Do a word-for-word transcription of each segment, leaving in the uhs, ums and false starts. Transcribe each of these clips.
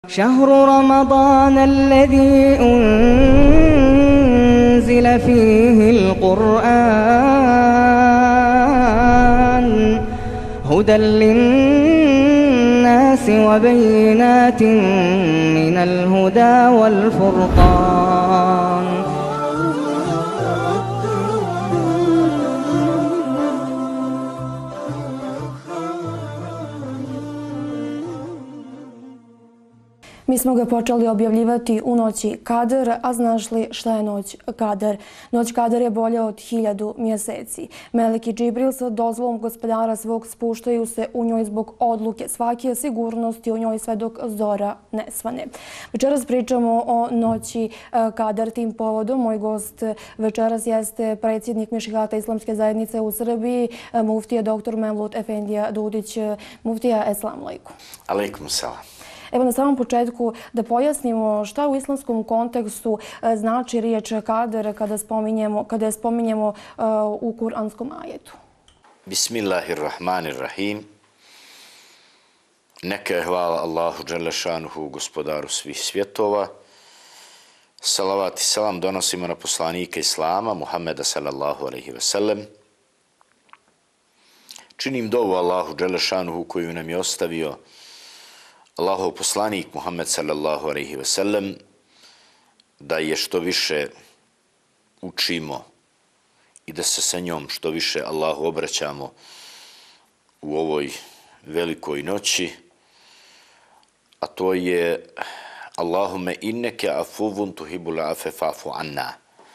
شهر رمضان الذي أنزل فيه القرآن هدى للناس وبينات من الهدى والفرقان. Mi smo ga počeli objavljivati u noći Kadr, a znaš li šta je noć Kadr? Noć Kadr je bolja od hiljadu mjeseci. Melek i Džibril sa dozvolom gospodara svog spuštaju se u njoj zbog odluke svake sigurnosti u njoj sve dok zora ne svane. Večeras pričamo o noći Kadr. Tim povodom moj gost večeras jeste predsjednik Mešihata Islamske zajednice u Srbiji, muftija doktor Mevlut Efendija Dudić. Muftija, eselamu alejkum. Alejkum selam. Evo na samom početku da pojasnimo šta u islamskom kontekstu znači riječ Kadr kada spominjemo, kada je spominjemo uh, u kuranskom ajetu. Bismillahirrahmanirrahim. Neka je hvala Allahu dželle šanuhu, gospodaru svih svjetova. Salavat i salam donosimo na poslanika Islama, Muhammeda sallallahu alejhi ve sellem. Činim dovu Allahu dželle šanuhu koju nam je ostavio Allahov poslanik Muhammed sallallahu alejhi ve sellem, da je što više učimo i da se sa njom što više Allahu obraćamo u ovoj velikoj noći, a to je Allahume inneke afuvun tuhibul afe fa'fu anna.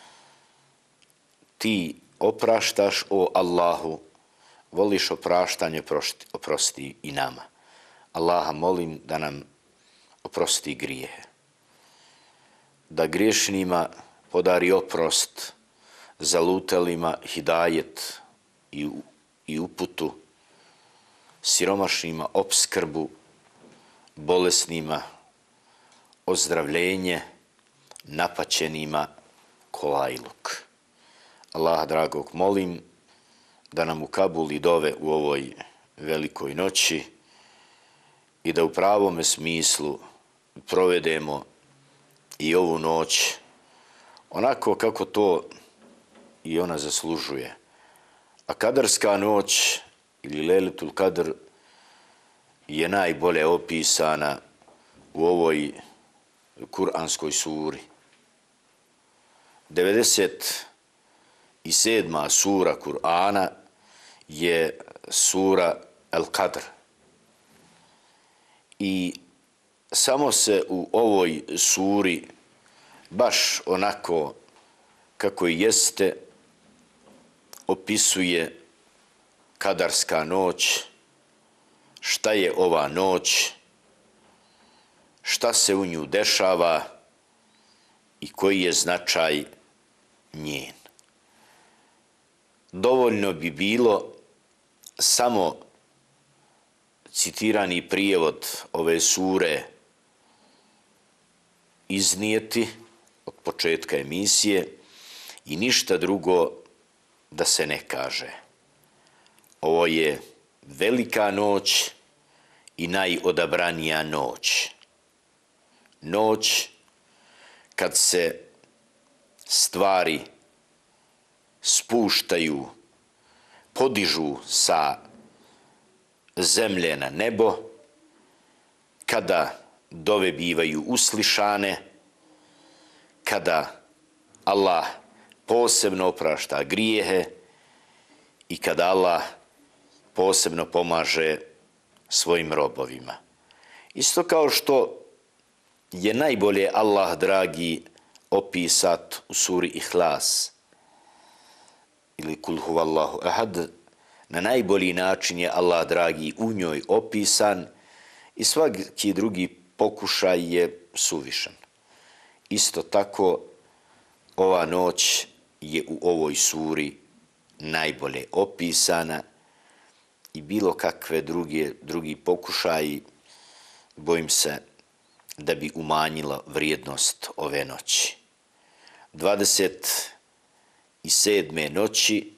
Ti opraštaš, o Allahu, voliš opraštanje, oprosti i nama. Allaha molim da nam oprosti grijehe, da griješnima podari oprost, zalutalima hidajet i, i uputu, siromašnima opskrbu, bolesnima ozdravljenje, napaćenima kolajluk. Allaha dragog molim da nam ukabuli dove u ovoj velikoj noći i da u pravome smislu provedemo i ovu noć onako kako to i ona zaslužuje. A kadarska noć ili Lejletul Kadr je najbolje opisana u ovoj kuranskoj suri. devedeset sedma sura Kur'ana je sura Al-Kadr. I samo se u ovoj suri baš onako kako i jeste opisuje kadarska noć, šta je ova noć, šta se u nju dešava i koji je značaj njen. Dovoljno bi bilo samo citirani prijevod ove sure iznijeti od početka emisije i ništa drugo da se ne kaže. Ovo je velika noć i najodabranija noć. Noć kad se stvari spuštaju, podižu sa zemlje na nebo, kada dove bivaju uslišane, kada Allah posebno oprašta grijehe i kada Allah posebno pomaže svojim robovima. Isto kao što je najbolje Allah dragi opisat u suri Ihlas ili Kul huvallahu ahad, na najbolji način je Allah dragi u njoj opisan i svaki drugi pokušaj je suvišan. Isto tako ova noć je u ovoj suri najbolje opisana i bilo kakve druge, drugi pokušaji, bojim se da bi umanjila vrijednost ove noći. dvadeset sedme noći,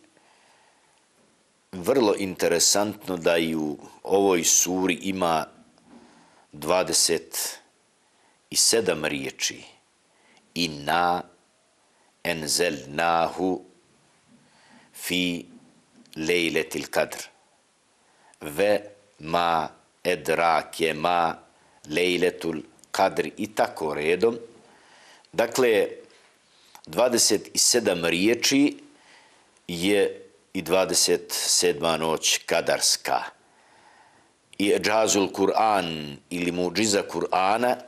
vrlo interesantno da i u ovoj suri ima dvadeset i sedam riječi. Inna enzelnahu fi lejletil kadr. Ve ma edrake ma lejletul kadr i tako redom. Dakle, dvadeset sedam riječi je i dvadeset sedma noć kadarska. I džazul Kur'an ili muđiza Kur'ana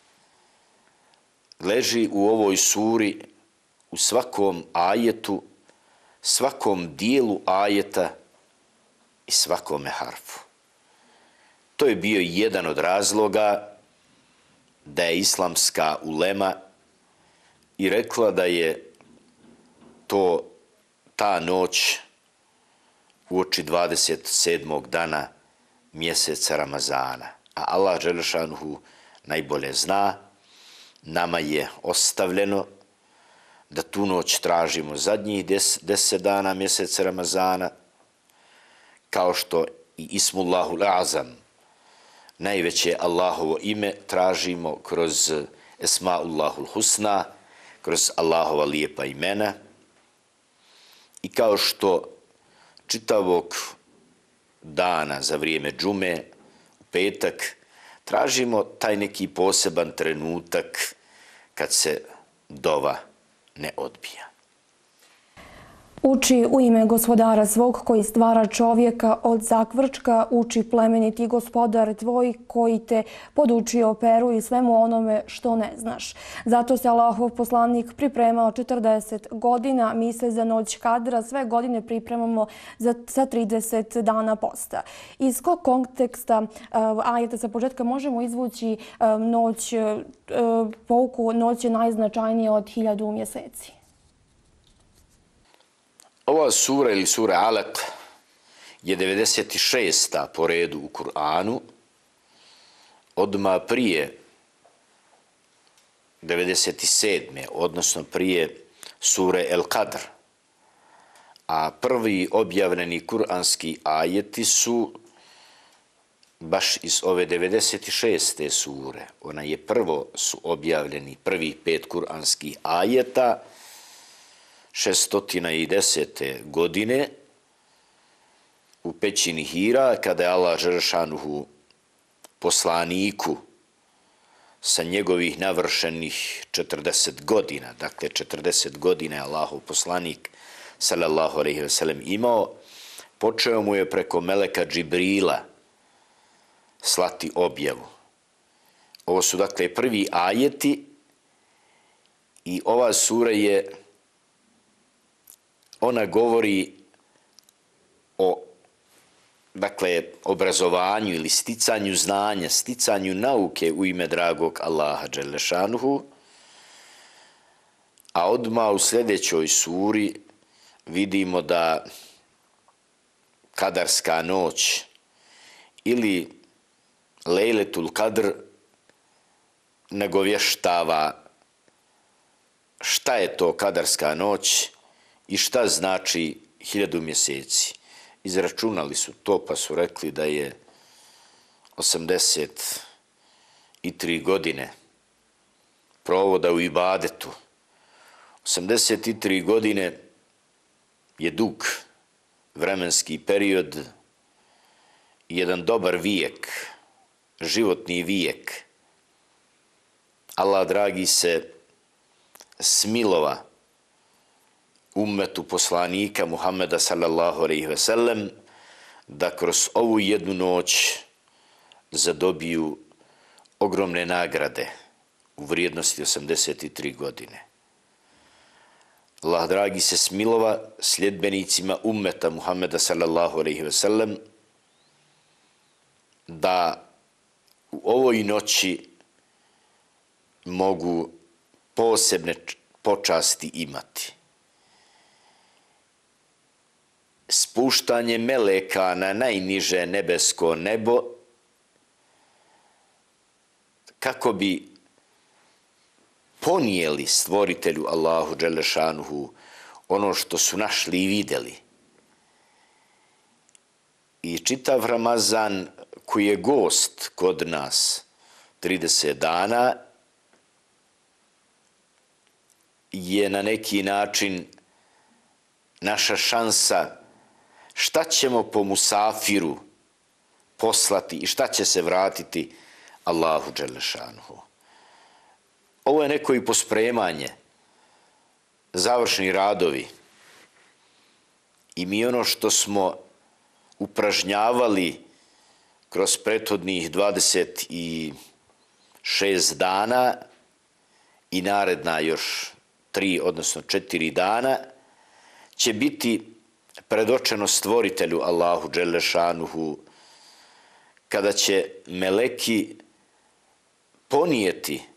leži u ovoj suri u svakom ajetu, svakom dijelu ajeta i svakome harfu. To je bio jedan od razloga da je islamska ulema i rekla da je to ta noć uoči dvadeset sedmog dana mjeseca Ramazana. A Allah dželešanuhu najbolje zna, nama je ostavljeno da tu noć tražimo zadnjih des, deset dana mjeseca Ramazana, kao što i Ismullahul Azam, najveće Allahovo ime, tražimo kroz Esmaullahul Husna, kroz Allahova lijepa imena, i kao što čitavog dana za vrijeme džume, u petak, tražimo taj neki poseban trenutak kad se dova ne odbija. Uči u ime gospodara svog koji stvara čovjeka od zakvrčka, uči plemeniti gospodar tvoj koji te podučio peru i svemu onome što ne znaš. Zato se Allahov poslanik pripremao četrdeset godina, mi se za noć kadra sve godine pripremamo za, za trideset dana posta. Iz kog konteksta uh, ajeta sa početka možemo izvući uh, noć, uh, pouku noć je najznačajnija od hiljadu mjeseci? Ova sura ili sura Alaq je devedeset šesta po redu u Kur'anu, odmah prije devedeset sedme, odnosno prije sure El Kadr. A prvi objavljeni kuranski ajeti su baš iz ove devedeset šeste sure. Ona je prvo su objavljeni prvih pet kuranskih ajeta šesto desete godine u pećini Hira, kada je Allah dželešanuhu poslaniku sa njegovih navršenih četrdeset godina, dakle četrdeset godina je Allahov poslanik sallallahu alejhi ve sellem imao, počeo mu je preko meleka Džibrila slati objavu. Ovo su dakle prvi ajeti i ova sura je, ona govori o, dakle, obrazovanju ili sticanju znanja, sticanju nauke u ime dragog Allaha dželešanuhu, a odmah u sljedećoj suri vidimo da kadarska noć ili Lejletul Kadr nagovještava šta je to kadarska noć i šta znači hiljadu mjeseci. Izračunali su to pa su rekli da je osamdeset tri godine provoda u ibadetu. osamdeset tri godine je dug vremenski period i jedan dobar vijek, životni vijek. Allah dragi se smilova ummetu poslanika Muhammeda sallallahu alejhi ve sellem da kroz ovu jednu noć zadobiju ogromne nagrade u vrijednosti osamdeset tri godine. Allah dragi se smilova sljedbenicima ummeta Muhammeda sallallahu alejhi ve sellem da u ovoj noći mogu posebne počasti imati. Spuštanje meleka na najniže nebesko nebo kako bi ponijeli stvoritelju Allahu dželešanuhu ono što su našli i vidjeli. I čitav Ramazan koji je gost kod nas trideset dana je na neki način naša šansa šta ćemo po musafiru poslati i šta će se vratiti Allahu Đelešanuhu. Ovo je neko i pospremanje, završni radovi. I mi ono što smo upražnjavali kroz prethodnih dvadeset šest dana i naredna još tri, odnosno četiri dana, će biti predočeno stvoritelju Allahu Đelešanuhu, kada će meleki ponijeti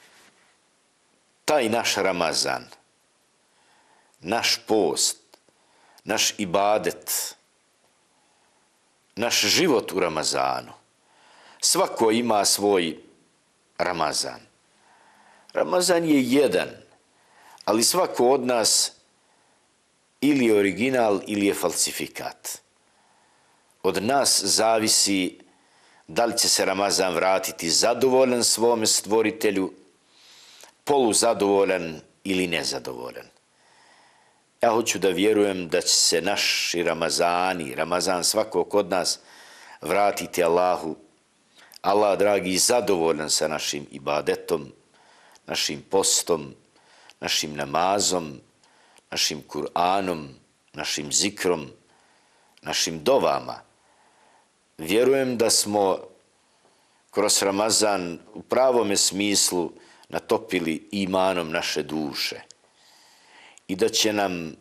taj naš Ramazan, naš post, naš ibadet, naš život u Ramazanu. Svako ima svoj Ramazan. Ramazan je jedan, ali svako od nas ili je original ili je falsifikat. Od nas zavisi da li će se Ramazan vratiti zadovoljan svome stvoritelju, poluzadovoljan ili nezadovoljan. Ja hoću da vjerujem da će se naši Ramazani, Ramazan svakog od nas vratiti Allahu. Allah, dragi, zadovoljan sa našim ibadetom, našim postom, našim namazom, našim Kur'anom, našim zikrom, našim dovama. Vjerujem da smo kroz Ramazan u pravome smislu natopili imanom naše duše i da će nam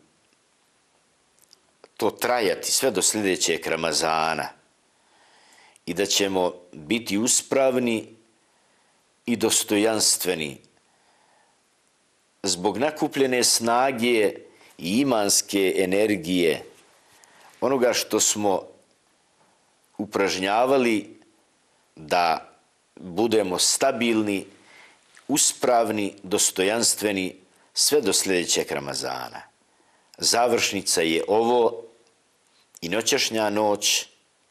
to trajati sve do sljedećeg Ramazana i da ćemo biti uspravni i dostojanstveni zbog nakupljene snage i imanske energije, onoga što smo upražnjavali da budemo stabilni, uspravni, dostojanstveni sve do sljedećeg Ramazana. Završnica je ovo i noćašnja noć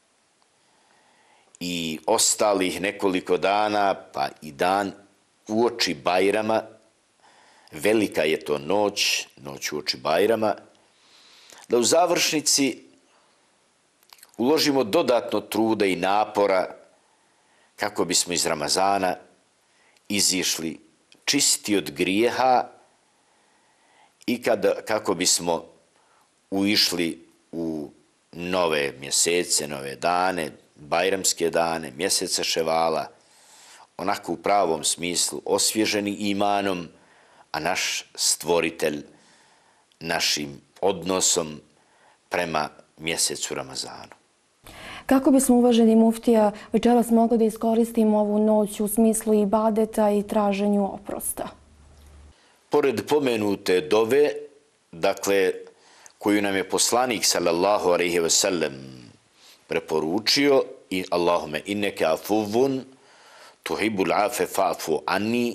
i ostalih nekoliko dana, pa i dan uoči Bajrama. Velika je to noć, noć uoči Bajrama, da u završnici uložimo dodatno truda i napora kako bismo iz Ramazana izišli čisti od grijeha i kada, kako bismo uišli u nove mjesece, nove dane, bajramske dane, mjeseca Ševala, onako u pravom smislu osvježeni imanom, a naš stvoritelj našim odnosom prema mjesecu Ramazanu. Kako bismo, uvaženi muftija, večeras mogli da iskoristimo ovu noć u smislu ibadeta i traženju oprosta? Pored pomenute dove, dakle, koju nam je poslanik sallallahu alejhi ve sellem preporučio, i Allahume inneke afuvun tuhibul afe fa'fu anni,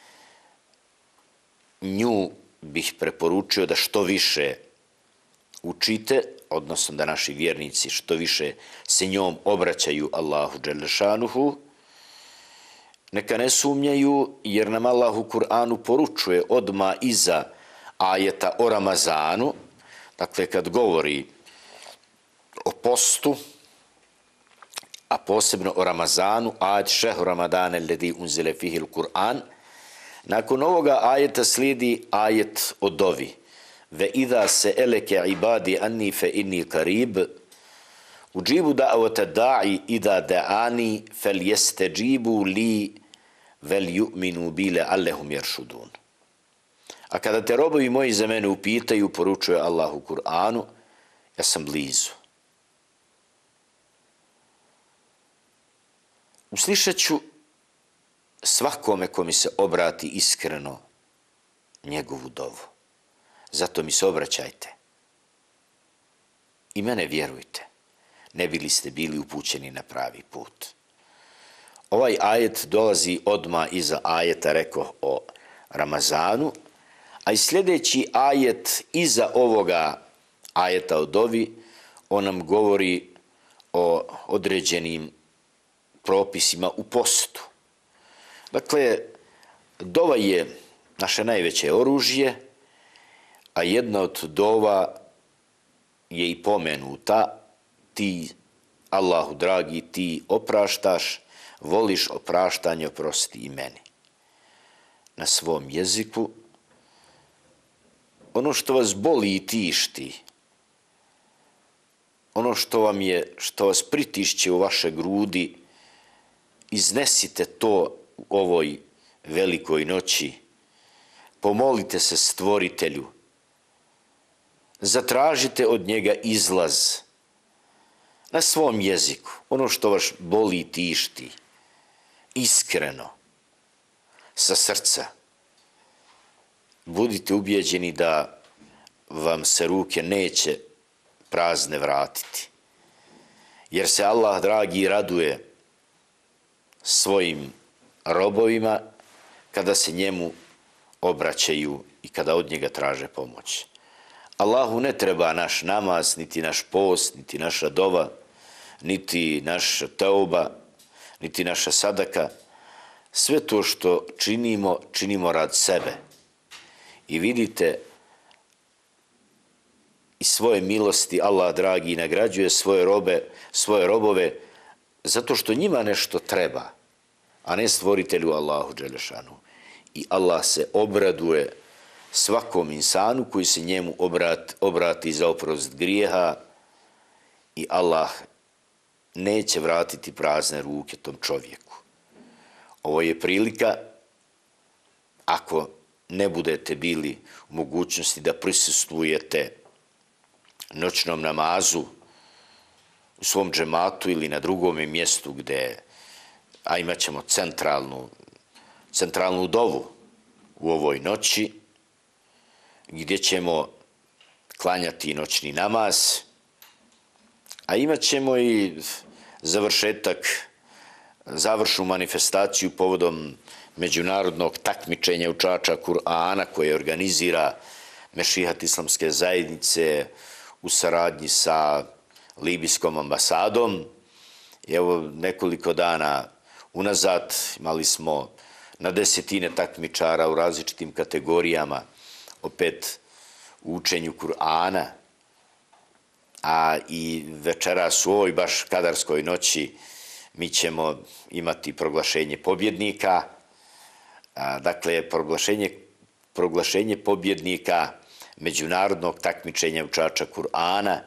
nju bih preporučio da što više učite, odnosno da naši vjernici što više se njom obraćaju Allahu Đelešanuhu. Neka ne sumnjaju, jer nam Allah u Kur'anu poručuje odma iza ajeta o Ramazanu, dakle kad govori o postu, a posebno o Ramazanu, ajet šehru Ramadane ledi unzile fihil Kur'an, nakon ovoga ajeta slijedi ajet o dovi. Ve idha se'eleke ibadi anni fe inni karib, uđibu da'vata da'i idha da'ani fel jesteđibu li vel ju'minu bile allehum jeršudun. A kada te robovi moji za mene upitaju, poručuje Allah u Kur'anu, ja sam blizu. Uslišat ću svakome ko mi se obrati iskreno njegovu dovu. Zato mi se obraćajte. I mene vjerujte. Ne bili ste bili upućeni na pravi put. Ovaj ajet dolazi odmah iza ajeta, rekao, o Ramazanu, a i sljedeći ajet iza ovoga ajeta o dovi, on nam govori o određenim propisima u postu. Dakle, dova je naše najveće oružje, a jedna od dova je i pomenuta, ti, Allahu dragi, ti opraštaš, voliš opraštanje, oprosti i meni. Na svom jeziku, ono što vas boli i tišti, ono što vam je, što vas pritišće u vaše grudi, iznesite to u ovoj velikoj noći, pomolite se Stvoritelju, zatražite od njega izlaz na svom jeziku, ono što vas boli i tišti, iskreno, sa srca. Budite ubijeđeni da vam se ruke neće prazne vratiti, jer se Allah dragi raduje svojim robovima kada se njemu obraćaju i kada od njega traže pomoć. Allahu ne treba naš namaz, niti naš post, niti naša dova, niti naša teuba, niti naša sadaka. Sve to što činimo, činimo rad sebe. I vidite, i svoje milosti Allah dragi nagrađuje svoje robe, svoje robove zato što njima nešto treba, a ne Stvoritelju Allahu dželešanu. I Allah se obraduje svakom insanu koji se njemu obrati, obrati za oprost grijeha i Allah neće vratiti prazne ruke tom čovjeku. Ovo je prilika, ako ne budete bili u mogućnosti da prisustvujete noćnom namazu u svom džematu ili na drugome mjestu gdje, a imat ćemo centralnu, centralnu dovu u ovoj noći, gdje ćemo klanjati noćni namaz, a imat ćemo i završetak, završnu manifestaciju povodom međunarodnog takmičenja učača Kur'ana koje organizira Mešihat Islamske zajednice u saradnji sa libijskom ambasadom. I evo nekoliko dana unazad imali smo na desetine takmičara u različitim kategorijama, opet u učenju Kur'ana, a i večeras u ovoj baš kadarskoj noći mi ćemo imati proglašenje pobjednika. A, dakle, proglašenje, proglašenje pobjednika međunarodnog takmičenja učača Kur'ana,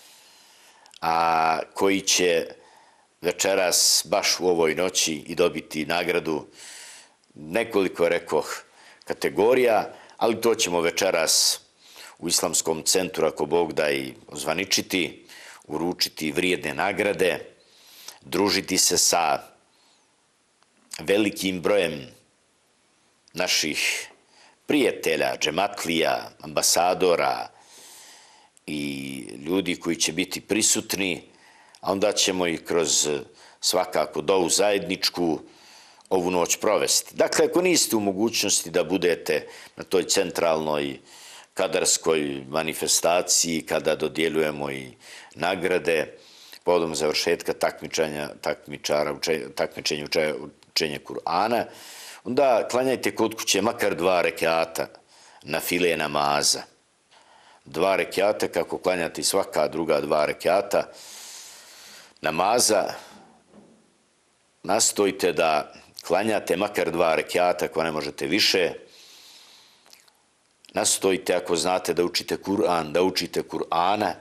a koji će večeras baš u ovoj noći i dobiti nagradu nekoliko, rekoh, kategorija, ali to ćemo večeras u Islamskom centru, ako Bog da, i ozvaničiti, uručiti vrijedne nagrade, družiti se sa velikim brojem naših prijatelja, džematlija, ambasadora i ljudi koji će biti prisutni, a onda ćemo i kroz svakako dovu zajedničku ovu noć provesti. Dakle, ako niste u mogućnosti da budete na toj centralnoj kadarskoj manifestaciji kada dodjeljujemo i nagrade povodom završetka takmičenja, takmičara, takmičenja učenja Kur'ana, onda klanjajte kod kuće makar dva rekata na file namaza. Dva rekata, kako klanjate i svaka druga dva rekata namaza, nastojte da klanjate makar dva rekata, ako ne možete više. Nastojte, ako znate da učite Kur'an, da učite Kur'ana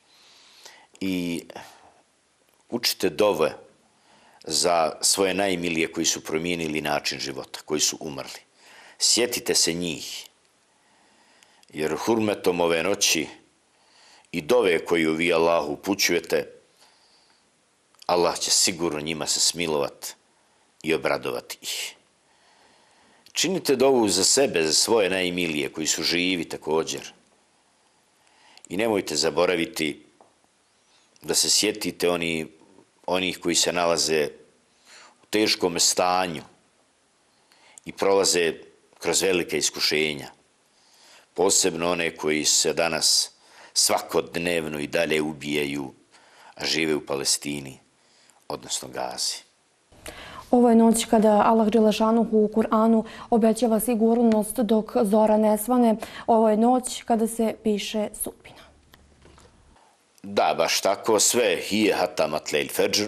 i učite dove za svoje najmilije koji su promijenili način života, koji su umrli. Sjetite se njih, jer hurmetom ove noći i dove koju vi Allahu upućujete, Allah će sigurno njima se smilovat i obradovati ih. Činite dovu za sebe, za svoje najmilije koji su živi također. I nemojte zaboraviti da se sjetite oni, onih koji se nalaze u teškom stanju i prolaze kroz velike iskušenja. Posebno one koji se danas svakodnevno i dalje ubijaju, a žive u Palestini, odnosno Gazi. Ovo je noć kada Allah Đelešanuhu u Kur'anu obećava sigurnost dok zora ne svane. Ovo je noć kada se piše sudbina. Da, baš tako, sve hije hata matlejl fedžr.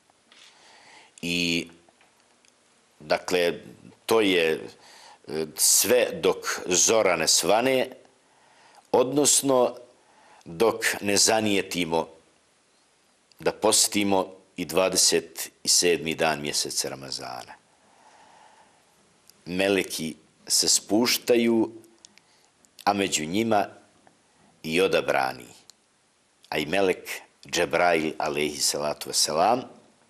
I, dakle, to je sve dok zora ne svane, odnosno dok ne zanijetimo da postimo i dvadeset sedmi dan mjeseca Ramazana. Meleki se spuštaju, a među njima i odabrani, a i melek Džebrail, alejhi salatu wasalam.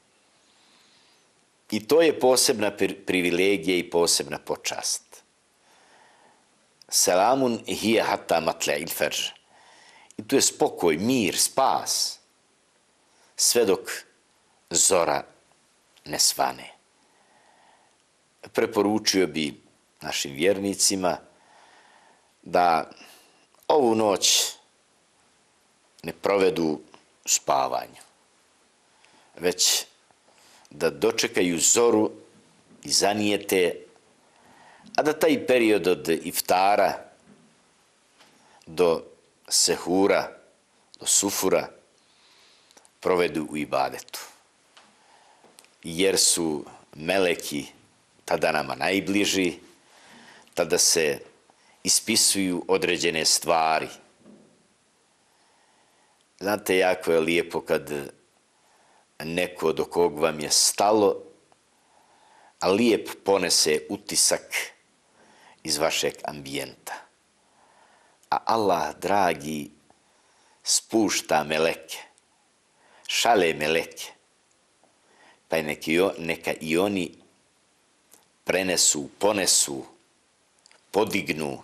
I to je posebna privilegija i posebna počast. Selamun hije hatta matla'il fadž. I tu je spokoj, mir, spas, sve dok zora ne svane. Preporučio bi našim vjernicima da ovu noć ne provedu u spavanju, već da dočekaju zoru i zanijete, a da taj period od iftara do sehura, do sufura provedu u ibadetu. Jer su meleki tada nama najbliži, tada se ispisuju određene stvari. Znate, jako je lijepo kad neko do kog vam je stalo, a lijep ponese utisak iz vašeg ambijenta. A Allah, dragi, spušta meleke, šale meleke, pa neka i oni prenesu, ponesu, podignu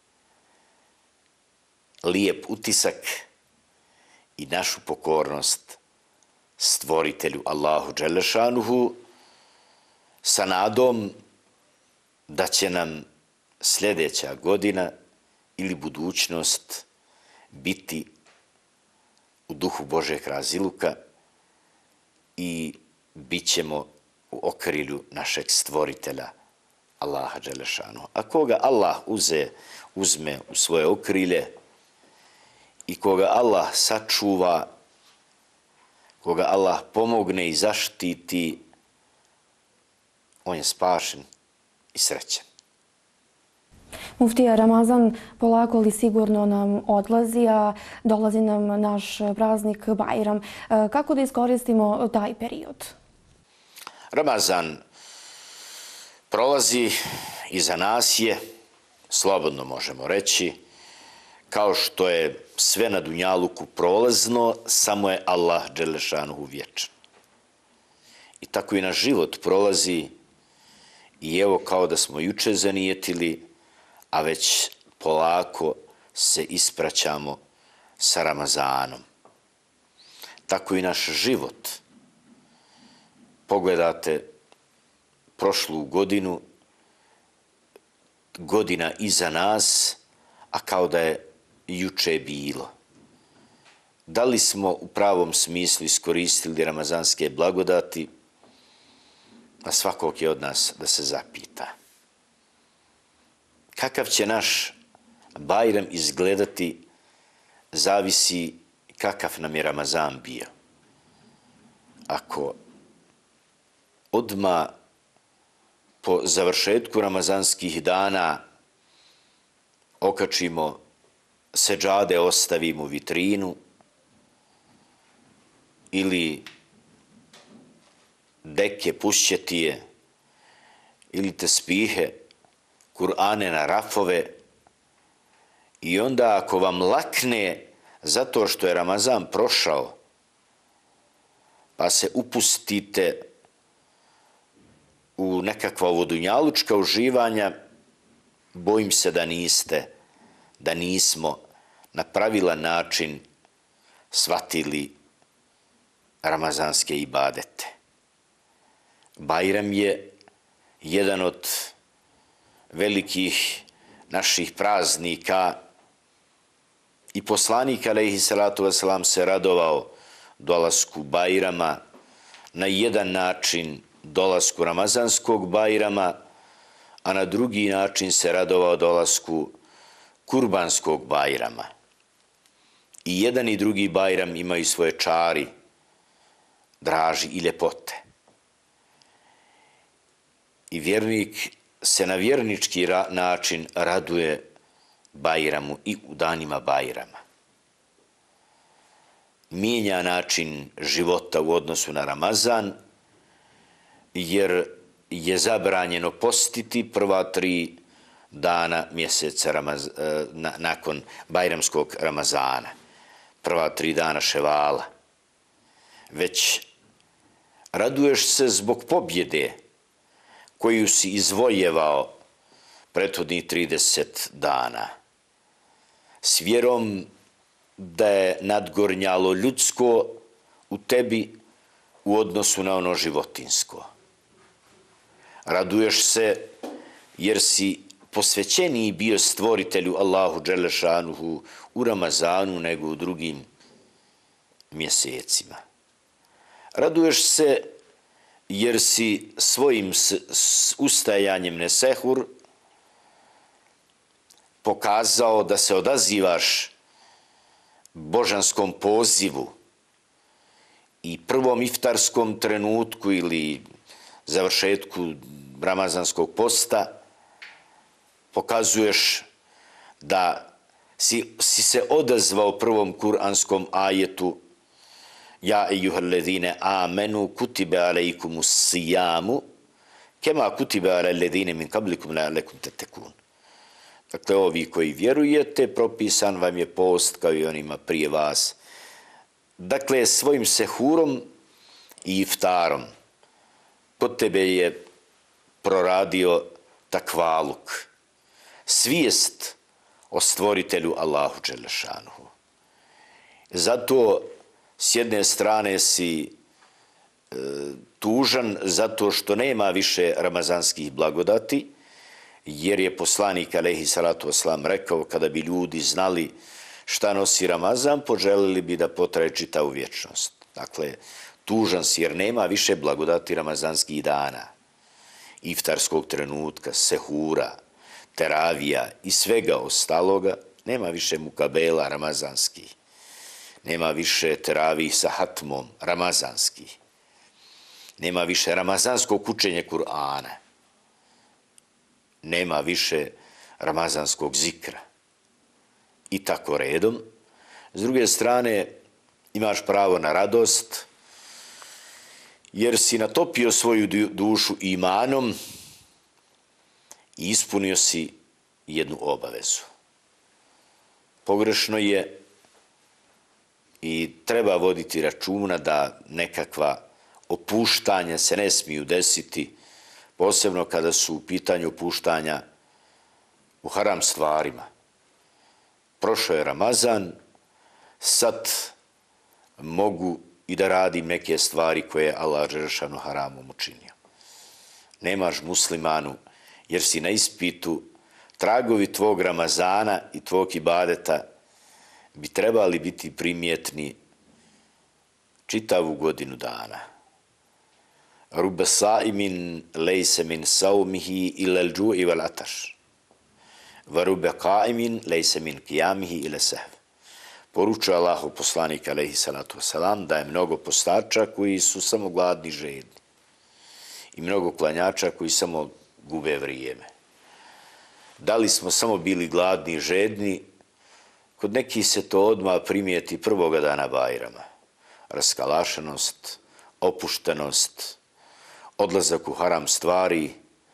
lijep utisak i našu pokornost stvoritelju Allahu Đelešanuhu, sa nadom da će nam sljedeća godina ili budućnost biti u duhu Božeg raziluka i bit ćemo u okrilju našeg stvoritelja Allaha Đelešanuhu. A koga Allah uze, uzme u svoje okrilje i koga Allah sačuva, koga Allah pomogne i zaštiti, on je spašen i srećen. Muftija, Ramazan polako li sigurno nam odlazi, a dolazi nam naš praznik Bajram. Kako da iskoristimo taj period? Ramazan prolazi, iza nas je, slobodno možemo reći, kao što je sve na dunjaluku prolazno, samo je Allah Đelešanuhu vječan. I tako i naš život prolazi i evo kao da smo juče zanijetili, a već polako se ispraćamo sa Ramazanom. Tako i naš život. Pogledate prošlu godinu, godina iza nas, a kao da je juče bilo. Da li smo u pravom smislu iskoristili ramazanske blagodati? Na svakog je od nas da se zapita. Kakav će naš Bajram izgledati, zavisi kakav nam je Ramazan bio. Ako odmah po završetku ramazanskih dana okačimo seđade, ostavimo u vitrinu ili deke, pušćetije ili tespihe, Kur'ane na rafove i onda ako vam lakne zato što je Ramazan prošao pa se upustite u nekakva vodunjalučka uživanja, bojim se da niste, da nismo na pravilan način shvatili ramazanske ibadete. Bajram je jedan od velikih naših praznika i poslanik alejhi salatu wasalam se radovao dolasku Bajrama na jedan način dolasku Ramazanskog Bajrama, a na drugi način se radovao dolasku Kurbanskog Bajrama. I jedan i drugi Bajram imaju svoje čari, draži i ljepote. I vjernik se na vjernički način raduje Bajramu i u danima Bajrama. Mijenja način života u odnosu na Ramazan, jer je zabranjeno postiti prva tri dana mjeseca Ramaz, na, nakon Bajramskog Ramazana, prva tri dana Ševala. Već raduješ se zbog pobjede koju si izvojevao prethodnih trideset dana, s vjerom da je nadgornjalo ljudsko u tebi u odnosu na ono životinsko. Raduješ se jer si posvećeniji bio stvoritelju Allahu Đelešanuhu u Ramazanu nego u drugim mjesecima. Raduješ se jer si svojim ustajanjem nesehur pokazao da se odazivaš božanskom pozivu i prvom iftarskom trenutku ili završetku ramazanskog posta pokazuješ da si, si se odazvao prvom kuranskom ajetu Ja ejuhalledine amenu kutibe alejkumu sijamu kema kutibe alejledine min kablikum la'alekum tetekun. Dakle, ovi koji vjerujete, propisan vam je post kao i onima prije vas. Dakle, svojim sehurom i iftarom kod tebe je proradio takvaluk, svijest o stvoritelju Allahu Đelešanuhu. Zato s jedne strane si e, tužan zato što nema više ramazanskih blagodati, jer je poslanik alejhi salatu vesselam rekao kada bi ljudi znali šta nosi Ramazan, poželili bi da potraje čitavu vječnost. Dakle, tužan si jer nema više blagodati ramazanskih dana, iftarskog trenutka, sehura, teravija i svega ostaloga, nema više mukabela ramazanskih, nema više teravih sa hatmom ramazanskih, nema više ramazanskog učenja Kur'ana, nema više ramazanskog zikra i tako redom. S druge strane, imaš pravo na radost, jer si natopio svoju dušu imanom i ispunio si jednu obavezu. Pogrešno je i treba voditi računa da nekakva opuštanja se ne smiju desiti, posebno kada su u pitanju opuštanja u haram stvarima. Prošao je Ramazan, sad mogu i da radim neke stvari koje je Allah Đelešanu haramom učinio. Nemaš muslimanu, jer si na ispitu, tragovi tvog Ramazana i tvog ibadeta bi trebali biti primjetni čitavu godinu dana. Rubbe sa'imin lejse min saumihi ilal džu'i vel ataš. Va rubbe qa'imin lejse min qiyamihi ila sahv. Poručuje Allahu poslanik alejhi salatu vesselam da je mnogo postača koji su samo gladni i žedni i mnogo klanjača koji samo gube vrijeme. Da li smo samo bili gladni i žedni? Kod nekih se to odmah primijeti prvoga dana Bajrama. Raskalašenost, opuštenost, odlazak u haram stvari,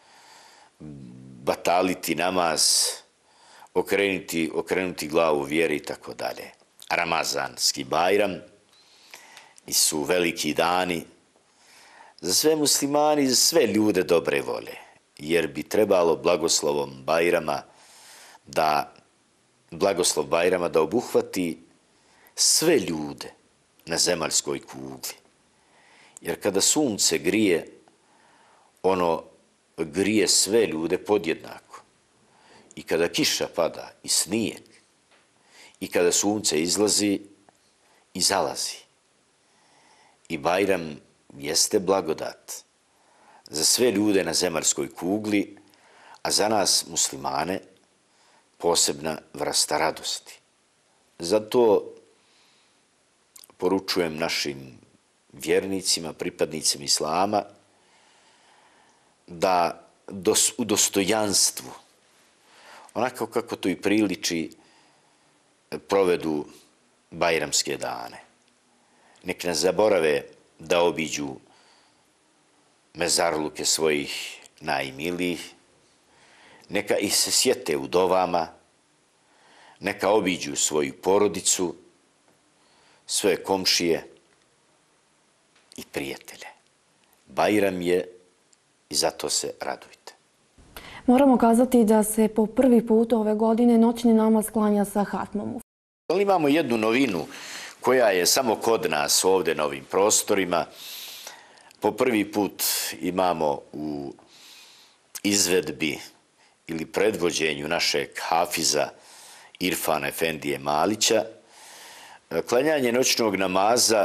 bataliti namaz, okrenuti, okrenuti glavu vjeri i tako dalje. Ramazanski Bajram i su veliki dani za sve muslimani, za sve ljude dobre vole, jer bi trebalo blagoslovom Bajrama da blagoslov Bajrama da obuhvati sve ljude na zemaljskoj kugli. Jer kada sunce grije, ono grije sve ljude podjednako. I kada kiša pada i snijeg, i kada sunce izlazi i zalazi. I Bajram jeste blagodat, za sve ljude na zemaljskoj kugli, a za nas muslimane posebna vrsta radosti. Zato poručujem našim vjernicima, pripadnicima Islama, da dos, u dostojanstvu, onako kako to i priliči, provedu bajramske dane. Nek ne zaborave da obiđu mezarluke svojih najmilijih, neka ih se sjete u dovama, neka obiđu svoju porodicu, svoje komšije i prijatelje. Bajram je i zato se radujte. Moramo kazati da se po prvi put ove godine noćni namaz klanja sa hatmom. Ali imamo jednu novinu koja je samo kod nas ovdje na ovim prostorima. Po prvi put imamo u izvedbi ili predvođenju našeg hafiza Irfana Efendije Malića klanjanje noćnog namaza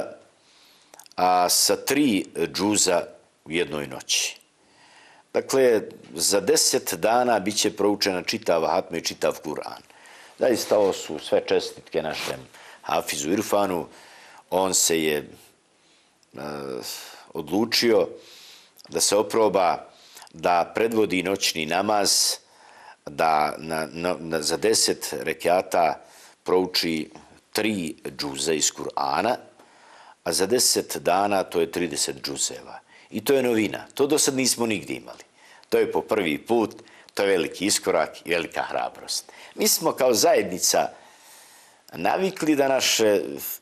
a sa tri džuza u jednoj noći. Dakle, za deset dana bit će proučena čitava hatma i čitav Kur'an. Zaista ovo su sve čestitke našem hafizu Irfanu. On se je uh, odlučio da se oproba da predvodi noćni namaz, da na, na, na, za deset rekata prouči tri džuze iz Kur'ana, a za deset dana to je trideset džuzeva. I to je novina. To do sad nismo nigdje imali. To je po prvi put, to je veliki iskorak i velika hrabrost. Mi smo kao zajednica navikli da naše,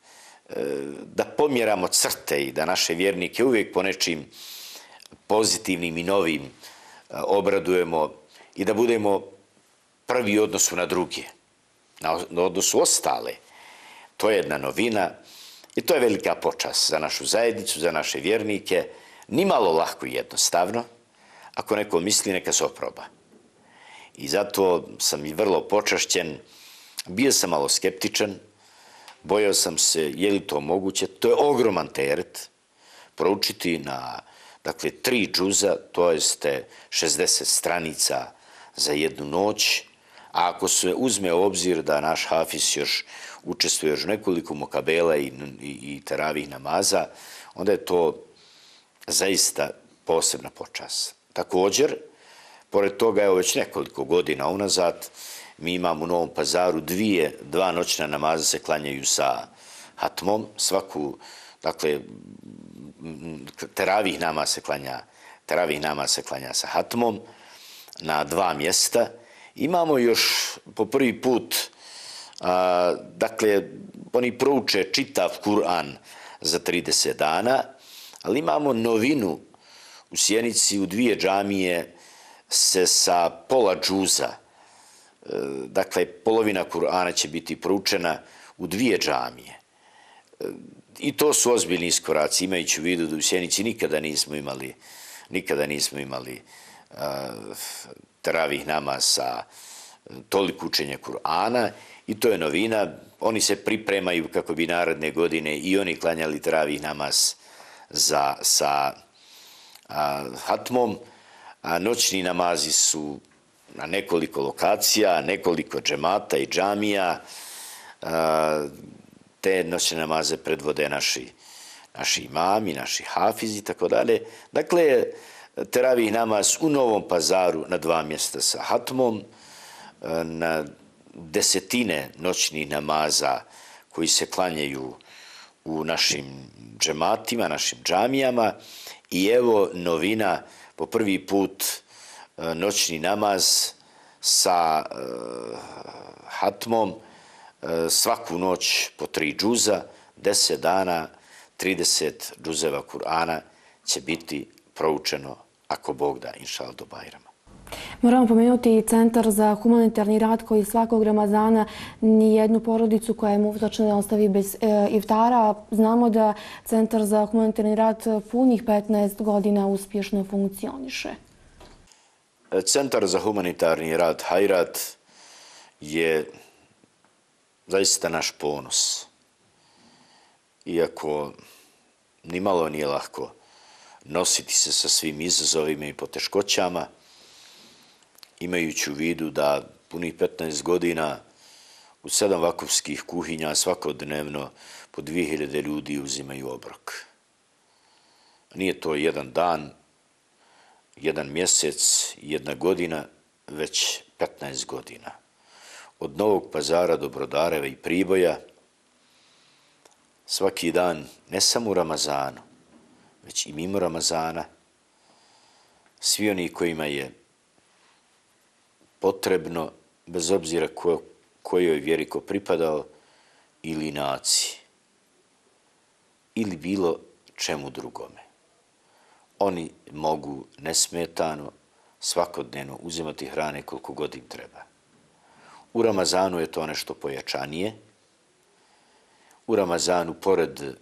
da pomjeramo crte i da naše vjernike uvijek po nečim pozitivnim i novim obradujemo i da budemo prvi u odnosu na druge, na odnosu ostale. To je jedna novina i to je velika počast za našu zajednicu, za naše vjernike. Nimalo lako i jednostavno. Ako neko misli, neka se oproba. I zato sam i vrlo počašćen. Bio sam malo skeptičan. Bojao sam se, je li to moguće. To je ogroman teret. Proučiti na, dakle, tri džuza, to jeste šezdeset stranica za jednu noć. A ako se uzme u obzir da naš hafiz još učestvuje još nekoliko mukabela i, i, i teravih namaza, onda je to zaista posebna počast. Također, pored toga, evo već nekoliko godina unazad, mi imamo u Novom Pazaru dvije, dva noćna namaza se klanjaju sa hatmom. Svaku, dakle, teravih namaz se klanja, teravih namaz se klanja sa hatmom na dva mjesta. Imamo još po prvi put, a, dakle, oni prouče čitav Kur'an za trideset dana, ali imamo novinu u Sjenici, u dvije džamije se sa pola džuza, dakle, polovina Kur'ana će biti proučena u dvije džamije. I to su ozbiljni iskoraci, imajući u vidu da u Sjenici nikada nismo imali, nikada nismo imali uh, teravih namaz sa toliko učenja Kur'ana i to je novina. Oni se pripremaju kako bi naredne godine i oni klanjali teravih namaz za, sa a, hatmom, a noćni namazi su na nekoliko lokacija, nekoliko džemata i džamija. A, te noćne namaze predvode naši, naši imami, naši hafizi i tako dalje. Dakle, teravih namaz u Novom Pazaru na dva mjesta sa hatmom, na desetine noćnih namaza koji se klanjaju u našim džematima, našim džamijama i evo novina, po prvi put noćni namaz sa uh, hatmom, uh, svaku noć po tri džuza, deset dana, trideset džuzeva Kur'ana će biti proučeno ako Bog da, inšal do Bajrama. Moramo pomenuti i Centar za humanitarni rad koji svakog Ramazana ni jednu porodicu koja je muftačna ne ostavi bez e, iftara. Znamo da Centar za humanitarni rad punih petnaest godina uspješno funkcioniše. Centar za humanitarni rad Hajrat je zaista naš ponos. Iako nimalo nije lako nositi se sa svim izazovima i poteškoćama, imajući u vidu da punih petnaest godina u sedam vakufskih kuhinja svakodnevno po dvije hiljade ljudi uzimaju obrok. Nije to jedan dan, jedan mjesec, jedna godina, već petnaest godina. Od Novog Pazara do Brodareva i Priboja, svaki dan, ne samo u Ramazanu, već i mimo Ramazana, svi oni kojima je potrebno, bez obzira ko, kojoj vjeri ko pripadao, ili naciji, ili bilo čemu drugome. Oni mogu nesmetano, svakodnevno uzimati hrane koliko god im treba. U Ramazanu je to nešto pojačanije. U Ramazanu, pored e,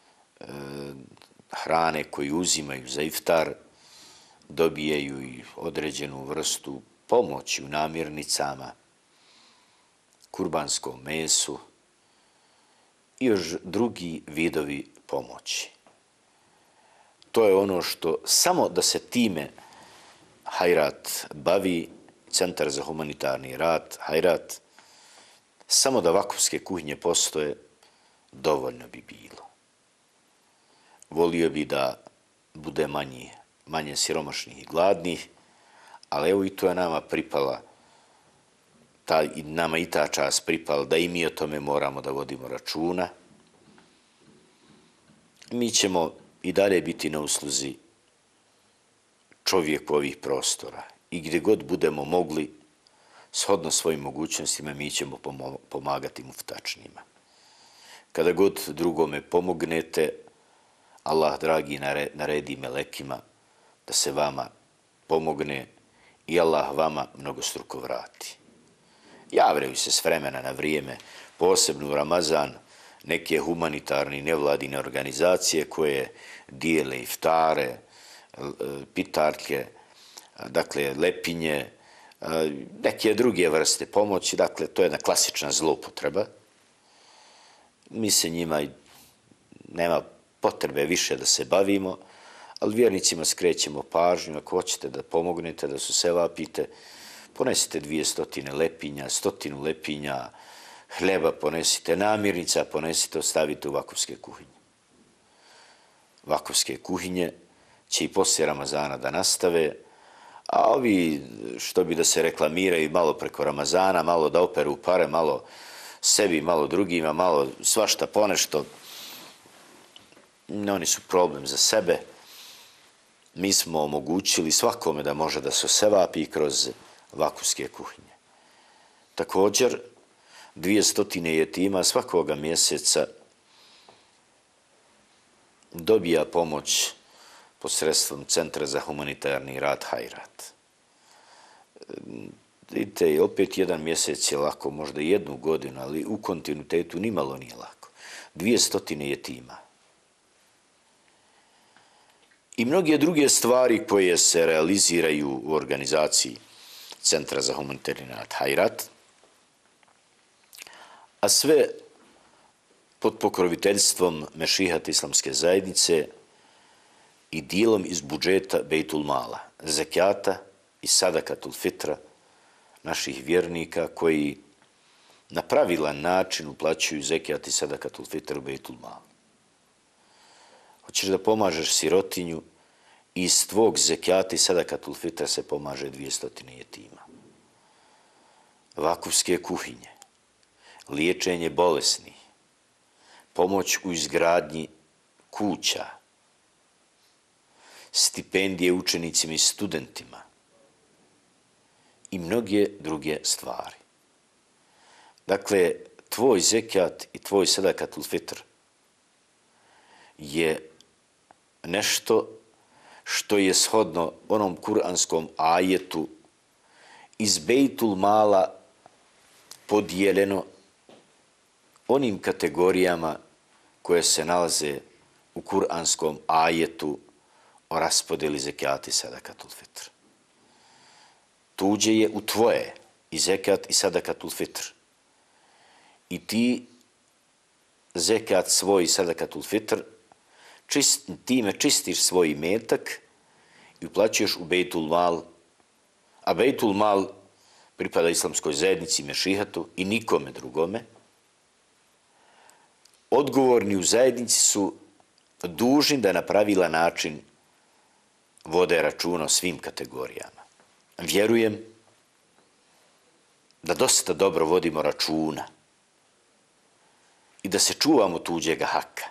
hrane koju uzimaju za iftar, dobijaju i određenu vrstu pomoći u namirnicama, kurbanskom mesu i još drugi vidovi pomoći. To je ono što samo da se time Hajrat bavi, Centar za humanitarni rad, Hajrat, samo da vakufske kuhinje postoje, dovoljno bi bilo. Volio bi da bude manje, manje siromašnih i gladnih, ali evo i to je nama pripala, ta, nama i ta čast pripala, da i mi o tome moramo da vodimo računa. Mi ćemo i dalje biti na usluzi čovjeku ovih prostora i gdje god budemo mogli, shodno svojim mogućnostima, mi ćemo pomagati muftačnima. Kada god drugome pomognete, Allah, dragi, naredi melekima da se vama pomogne i Allah vama mnogostruko vrati. Javljaju se s vremena na vrijeme, posebno u Ramazan, neke humanitarne nevladine organizacije koje dijele iftare, pitarke, dakle lepinje, neke druge vrste pomoći, dakle to je jedna klasična zloupotreba. Mi se njima nema potrebe više da se bavimo, ali vjernicima skrećemo pažnju, ako hoćete da pomognete, da su se vapite, ponesite dvije stotine lepinja, stotinu lepinja, hleba ponesite, namirnica ponesite, ostavite u vakufske kuhinje. Vakufske kuhinje će i poslije Ramazana da nastave, a ovi što bi da se reklamiraju malo preko Ramazana, malo da operu pare, malo sebi, malo drugima, malo svašta ponešto, oni su problem za sebe. Mi smo omogućili svakome da može da se osevapi kroz vakufske kuhinje. Također, dvije stotine jetima svakoga mjeseca dobija pomoć posredstvom Centra za humanitarni rad Hajrat. Vidite, opet jedan mjesec je lako, možda jednu godinu, ali u kontinuitetu nimalo nije lako. Dvije stotine jetima. I mnoge druge stvari koje se realiziraju u organizaciji Centra za humanitarni rad Hajrat, a sve pod pokroviteljstvom Mešihat islamske zajednice i dijelom iz budžeta Bejtul Mala, zekijata i sadakatul fitra naših vjernika koji na pravilan način uplaćuju zekijat i sadakatul fitr u Bejtul Mala. Hoćeš da pomažeš sirotinju, iz tvog zekijata i sadakatul fitra se pomaže dvije stotine jetima. Vakufske kuhinje, liječenje bolesnih, pomoć u izgradnji kuća, stipendije učenicima i studentima i mnoge druge stvari. Dakle, tvoj zekijat i tvoj sadakatul fitr je nešto što je shodno onom kuranskom ajetu iz Bejtul Mala podijeljeno onim kategorijama koje se nalaze u kuranskom ajetu o raspodjeli zekijata i sadakatul fitr. Tuđe je u tvoje i zekijat i sadakatul fitr. I ti zekijat svoj i sadakatul fitr čist, time čistiš svoj imetak i uplaćuješ u Bejtul Mal, a Bejtul Mal pripada islamskoj zajednici, mešihatu i nikome drugome. Odgovorni u zajednici su dužni da na pravilan način vode računa o svim kategorijama. Vjerujem da dosta dobro vodimo računa i da se čuvamo tuđega haka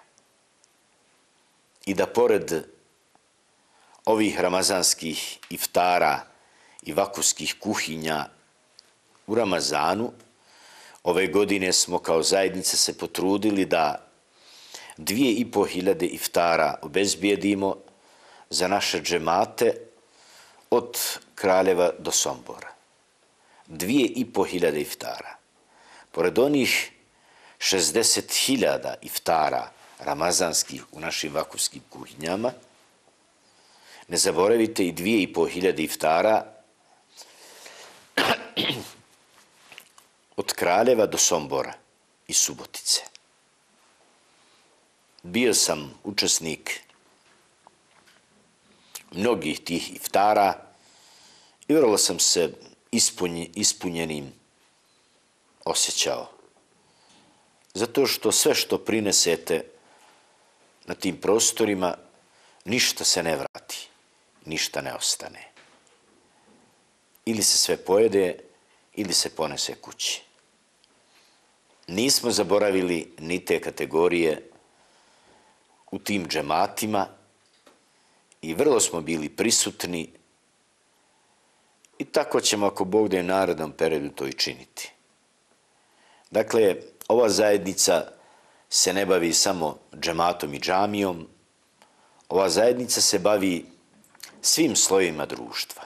i da pored ovih ramazanskih iftara i vakufskih kuhinja u Ramazanu, ove godine smo kao zajednica se potrudili da dvije i po hiljade iftara obezbijedimo za naše džemate od Kraljeva do Sombora. Dvije i po hiljade iftara. Pored onih šezdeset hiljada iftara ramazanskih u našim vakufskim kuhinjama, ne zaboravite i dvije i po hiljade iftara od Kraljeva do Sombora i Subotice. Bio sam učesnik mnogih tih iftara i vrlo sam se ispunje, ispunjenim osjećao. Zato što sve što prinesete na tim prostorima, ništa se ne vrati, ništa ne ostane. Ili se sve pojede, ili se ponese kući. Nismo zaboravili ni te kategorije u tim džematima i vrlo smo bili prisutni i tako ćemo, ako Bog da je u narednom periodu, to i činiti. Dakle, ova zajednica se ne bavi samo džematom i džamijom, ova zajednica se bavi svim slojevima društva.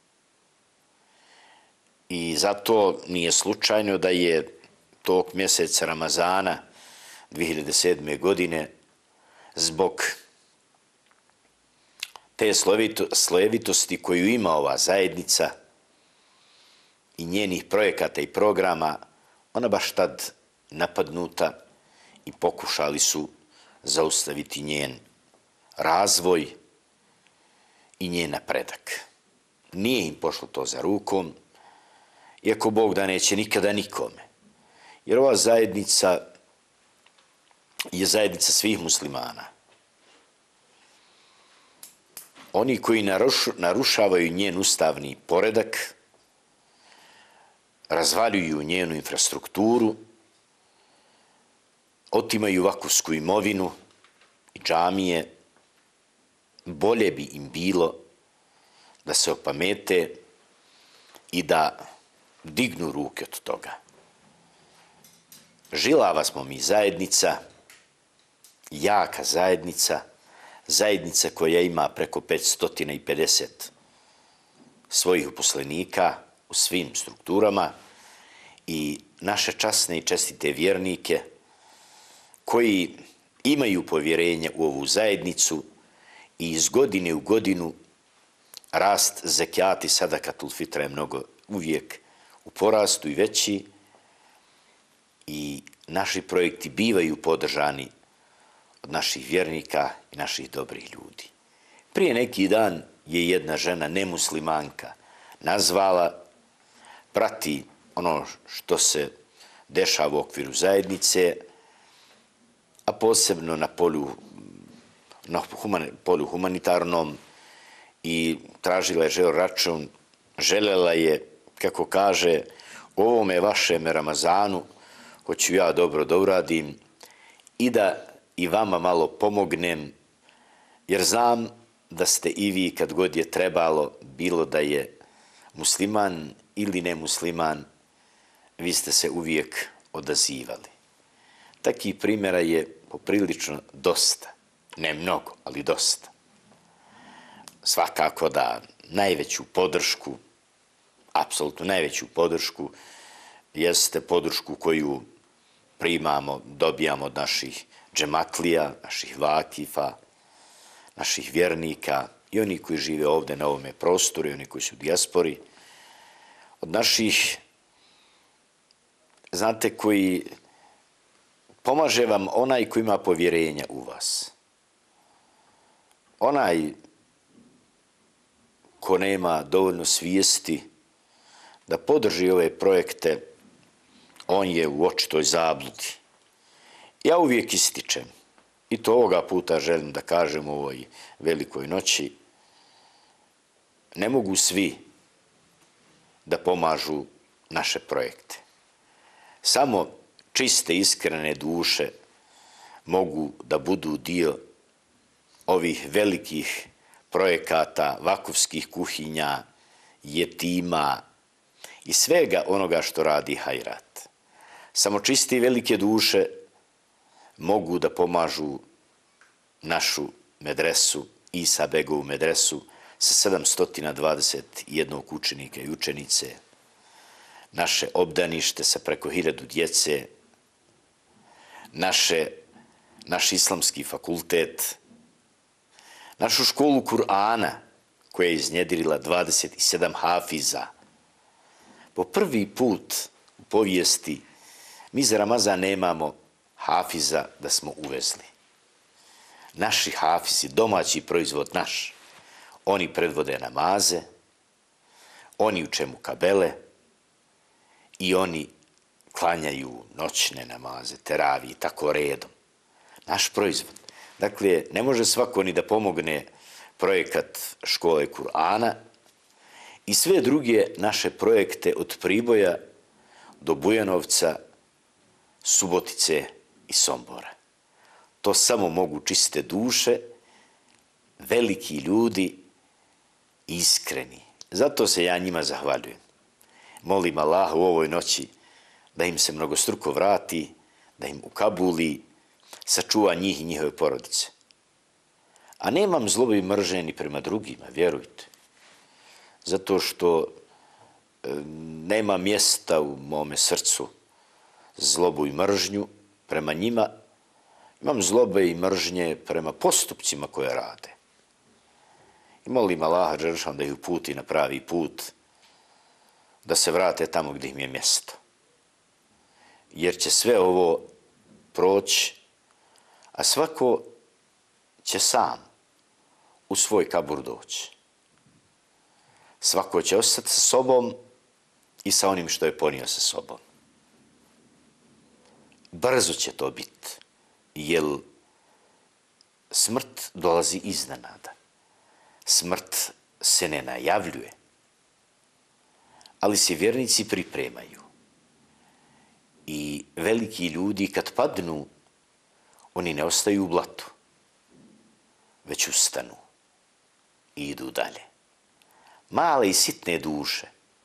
I zato nije slučajno da je tog mjeseca Ramazana dvije hiljade sedme. godine zbog te slojevitosti koju ima ova zajednica i njenih projekata i programa, ona baš tad napadnuta i pokušali su zaustaviti njen razvoj i njen napredak. Nije im pošlo to za rukom, iako Bog da neće nikada nikome. Jer ova zajednica je zajednica svih muslimana. Oni koji narušu, narušavaju njen ustavni poredak, razvaljuju njenu infrastrukturu, otimaju vakufsku imovinu i džamije, bolje bi im bilo da se opamete i da dignu ruke od toga. Žilava smo mi zajednica, jaka zajednica, zajednica koja ima preko petsto pedeset svojih uposlenika u svim strukturama i naše časne i čestite vjernike koji imaju povjerenje u ovu zajednicu i iz godine u godinu rast zekijati sadakatul fitra je mnogo uvijek u porastu i veći i naši projekti bivaju podržani od naših vjernika i naših dobrih ljudi. Prije neki dan je jedna žena nemuslimanka nazvala, prati ono što se dešava u okviru zajednice, a posebno na polju, na polju humanitarnom i tražila je žeo račun, željela je, kako kaže, u ovome vašem Ramazanu hoću ja dobro da uradim i da i vama malo pomognem, jer znam da ste i vi kad god je trebalo, bilo da je musliman ili nemusliman, vi ste se uvijek odazivali. Takih primjera je poprilično dosta, ne mnogo, ali dosta. Svakako da najveću podršku, apsolutno najveću podršku, jeste podršku koju primamo, dobijamo od naših džematlija, naših vakifa, naših vjernika i oni koji žive ovdje na ovome prostoru i oni koji su u dijaspori, od naših, znate, koji pomaže vam onaj koji ima povjerenja u vas. onaj ko nema dovoljno svijesti da podrži ove projekte, on je u očitoj zabludi. Ja uvijek ističem, i to ovoga puta želim da kažem u ovoj velikoj noći, ne mogu svi da pomažu naše projekte. Samo čiste, iskrene duše mogu da budu dio ovih velikih projekata, vakufskih kuhinja, jetima i svega onoga što radi Hajrat. Samo čiste i velike duše mogu da pomažu našu medresu, Isa Begovu medresu, sa sedamsto dvadeset jednog učenika i učenice, naše obdanište sa preko hiljadu djece, naše, naš islamski fakultet, našu školu Kur'ana koja je iznjedrila dvadeset sedam hafiza. Po prvi put u povijesti mi za Ramazan nemamo hafiza da smo uvezli. Naši hafizi, domaći proizvod naš, oni predvode namaze, oni uče mukabele i oni klanjaju noćne namaze, teravi, tako redom. Naš proizvod. Dakle, ne može svako ni da pomogne projekat škole Kur'ana i sve druge naše projekte od Priboja do Bujanovca, Subotice i Sombora. To samo mogu čiste duše, veliki ljudi, iskreni. Zato se ja njima zahvaljujem. Molim Allaha u ovoj noći da im se mnogostruko vrati, da im ukabuli, sačuva njih i njihove porodice. A nemam zlobe i mržnje ni prema drugima, vjerujte. Zato što e, nema mjesta u mome srcu zlobu i mržnju prema njima. Imam zlobe i mržnje prema postupcima koje rade. I molim Allaha dželešanu da ih uputi na pravi put, da se vrate tamo gdje im je mjesto. Jer će sve ovo proći, a svako će sam u svoj kabur doći. Svako će ostati sa sobom i sa onim što je ponio sa sobom. Brzo će to biti, jer smrt dolazi iznenada. Smrt se ne najavljuje, ali se vjernici pripremaju. I veliki ljudi kad padnu, oni ne ostaju u blatu, već ustanu i idu dalje. Male i sitne duše,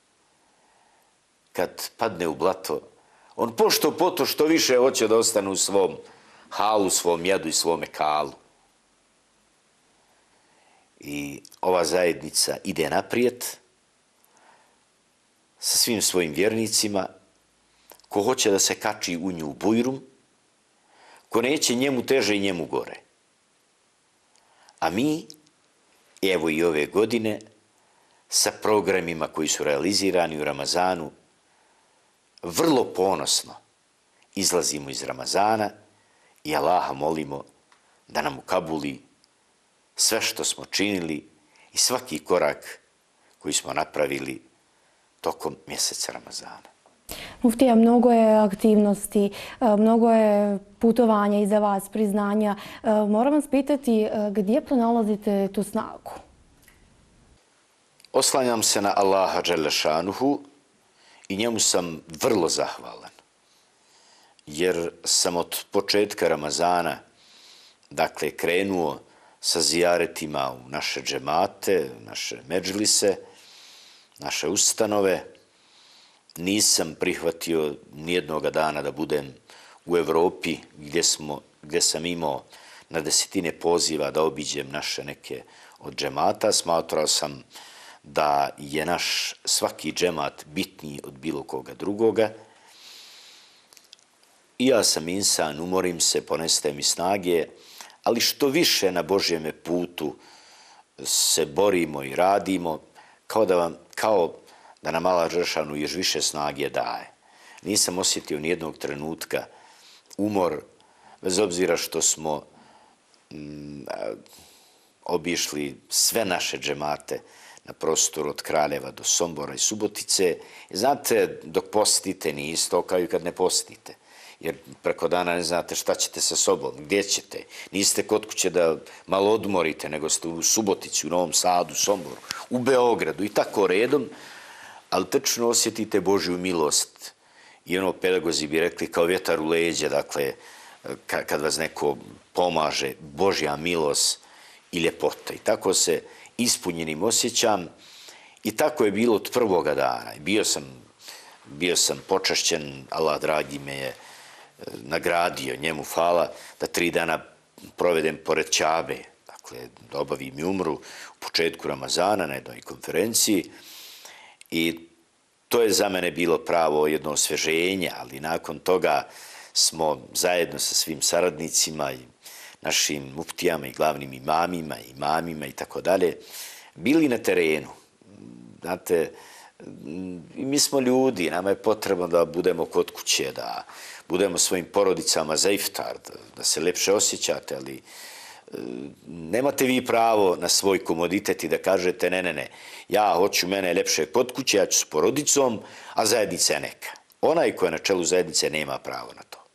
kad padne u blato, on pošto poto što više hoće da ostane u svom halu, svom jedu i svome kalu. I ova zajednica ide naprijed sa svim svojim vjernicima. Ko hoće da se kači u nju bujrum, ko neće, njemu teže i njemu gore. A mi, evo i ove godine, sa programima koji su realizirani u Ramazanu, vrlo ponosno izlazimo iz Ramazana i Allaha molimo da nam ukabuli sve što smo činili i svaki korak koji smo napravili tokom mjeseca Ramazana. Muftija, mnogo je aktivnosti, mnogo je putovanja iza vas, priznanja. Moram vas pitati gdje pronalazite tu snagu? Oslanjam se na Allaha dželešanuhu i njemu sam vrlo zahvalan. Jer sam od početka Ramazana, dakle, krenuo sa zijaretima u naše džemate, naše medžlise, naše ustanove. Nisam prihvatio nijednoga dana da budem u Evropi gdje, smo, gdje sam imao na desetine poziva da obiđem naše neke od džemata. Smatrao sam da je naš svaki džemat bitniji od bilo koga drugoga. I ja sam insan, umorim se, ponestaje mi snage, ali što više na Božjeme putu se borimo i radimo, kao da, vam, kao da nam Allah dželešanu još više snage daje. Nisam osjetio nijednog trenutka umor, bez obzira što smo mm, obišli sve naše džemate na prostoru od Kraljeva do Sombora i Subotice. I znate, dok postite nije isto kao i kad ne postite. Jer preko dana ne znate šta ćete sa sobom, gdje ćete. Niste kod kuće da malo odmorite, nego ste u Subotici, u Novom Sadu, u Somboru, u Beogradu i tako redom. Ali tačno osjetite Božju milost. I ono, pedagozi bi rekli kao vjetar u leđa, dakle, kad vas neko pomaže, Božja milost i ljepota. I tako se ispunjenim osjećam i tako je bilo od prvoga dana. Bio sam, bio sam počašćen, Allah dragi me je nagradio, njemu hvala, da tri dana provedem pored Čabe, dakle, da obavim i umru u početku Ramazana na jednoj konferenciji i to je za mene bilo pravo jedno osvježenje, ali nakon toga smo zajedno sa svim saradnicima i našim muftijama i glavnim imamima, imamima i tako dalje, bili na terenu. Znate, mi smo ljudi, nama je potrebno da budemo kod kuće, da budemo svojim porodicama za iftar, da, da se lepše osjećate, ali e, nemate vi pravo na svoj komoditet i da kažete ne, ne, ne, ja hoću mene lepše kod kuće, ja ću s porodicom, a zajednica je neka. Onaj ko je na čelu zajednice nema pravo na to.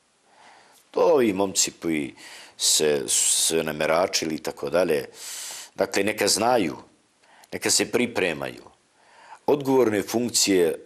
To ovi momci koji se, se nameračili i tako dalje, dakle neka znaju, neka se pripremaju. Odgovorne funkcije e,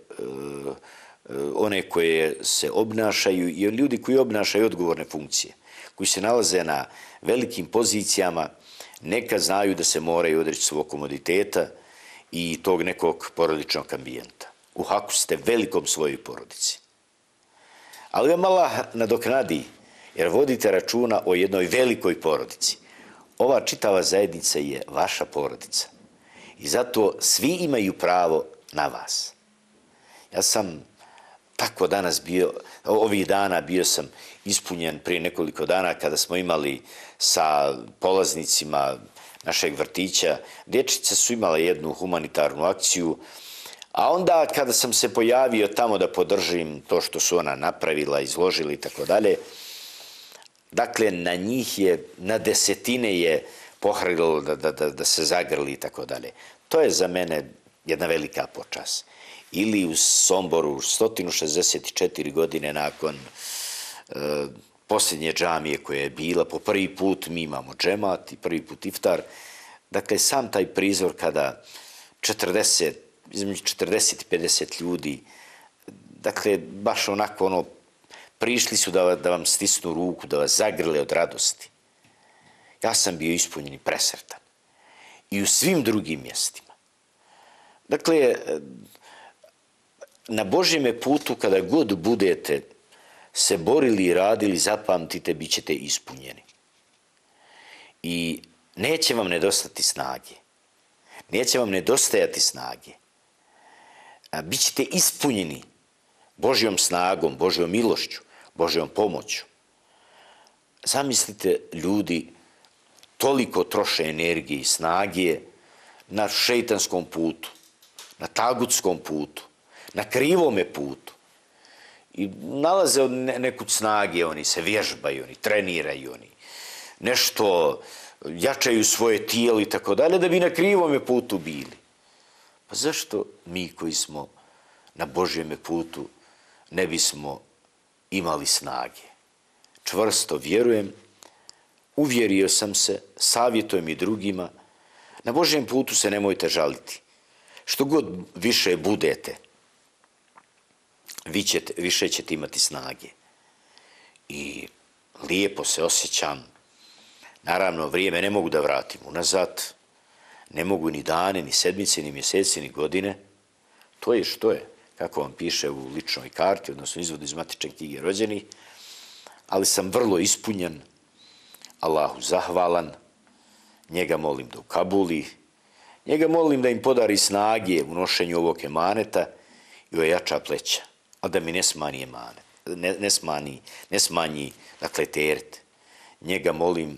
one koje se obnašaju i ljudi koji obnašaju odgovorne funkcije, koji se nalaze na velikim pozicijama, neka znaju da se moraju odreći svog komoditeta i tog nekog porodičnog ambijenta. U haku ste velikom svojoj porodici. Ali vam Allah nadoknadi, jer vodite računa o jednoj velikoj porodici. Ova čitava zajednica je vaša porodica. I zato svi imaju pravo na vas. Ja sam tako danas bio, ovih dana bio sam ispunjen prije nekoliko dana kada smo imali sa polaznicima našeg vrtića. Dječice su imale jednu humanitarnu akciju, a onda kada sam se pojavio tamo da podržim to što su ona napravila, izložila i tako dalje, dakle na njih je, na desetine je pohrlilo da, da, da, da se zagrli i tako dalje. To je za mene jedna velika počast. Ili u Somboru, sto šezdeset četiri godine nakon e, posljednje džamije koja je bila, po prvi put mi imamo džemat i prvi put iftar. Dakle, sam taj prizor kada četrdeset, između četrdeset i pedeset ljudi, dakle, baš onako ono, prišli su da, da vam stisnu ruku, da vas zagrle od radosti. Ja sam bio ispunjen i presretan. I u svim drugim mjestima. Dakle, na Božjem putu kada god budete se borili i radili, zapamtite, bit ćete ispunjeni. I neće vam nedostati snage. Neće vam nedostajati snage. Bićete ispunjeni Božjom snagom, Božjom milošću, Božjom pomoću. Zamislite, ljudi toliko troše energije i snage na šejtanskom putu, na tagutskom putu, na krivome putu. I nalaze od nekud snage, oni se vježbaju, oni treniraju, oni nešto jačaju svoje tijelo i tako dalje, da bi na krivome putu bili. Pa zašto mi koji smo na Božjem putu ne bismo imali snage? Čvrsto vjerujem, uvjerio sam se, savjetujem i drugima, na Božjem putu se nemojte žaliti. Što god više budete, vi ćete, više ćete imati snage. I lijepo se osjećam. Naravno, vrijeme ne mogu da vratim unazad. Ne mogu ni dane, ni sedmice, ni mjeseci, ni godine. To je što je, kako vam piše u ličnoj karti, odnosno izvodu iz matične knjige rođenih. Ali sam vrlo ispunjen, Allahu zahvalan, njega molim da ukabuli, njega molim da im podari snage u nošenju ovog emaneta i ojača pleća, a da mi ne smanji emanet, ne, ne smanji, ne smanji, dakle, teret. Njega molim